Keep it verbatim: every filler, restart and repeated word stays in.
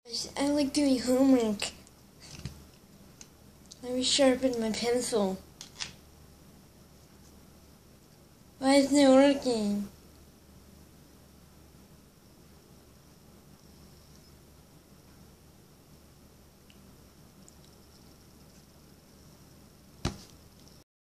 I like doing homework. Let me sharpen my pencil. Why isn't it working?